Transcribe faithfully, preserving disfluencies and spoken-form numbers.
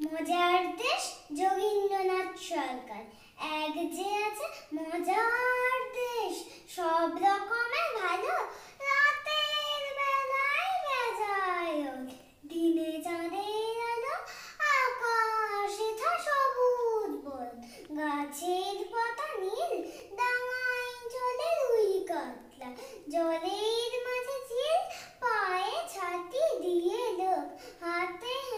মজার দেশ যোগীন্দ্রনাথ সরকার। এক যে আছে মজার দেশ, সব রকমের ভালো, রাতের বেলায় বেজায়, দিনে চাঁদের আলো, আকাশে ছা সবুজ বন, গাছের পাতা নীল, ডাঙায় চলে রুই কাতলা, জলের মাঝে চিল, পায়ে ছাতি দিয়ে লোক, হাতে